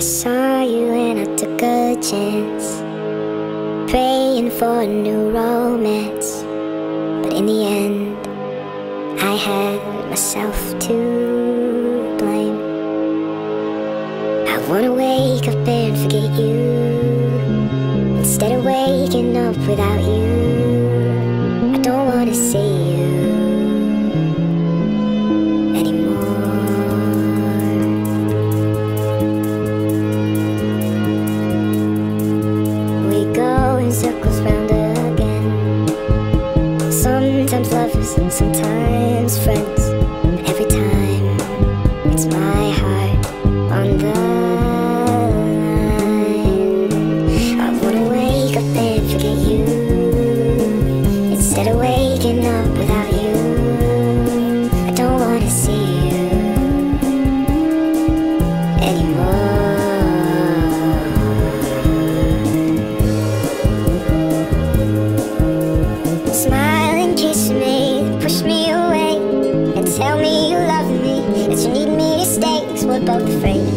saw you and I took a chance, praying for a new romance. But in the end, I had myself to blame. I wanna wake up and forget you, instead of waking up without you. I don't wanna see you anymore. We go in circles round again, sometimes lovers and sometimes friends. Every time it's my heart on the line. I wanna wake up and forget you, instead of waking up without you. I don't wanna see you anymore. Smile and kiss me, push me away, and tell me you love me, that you need me to stay, 'cause we're both afraid.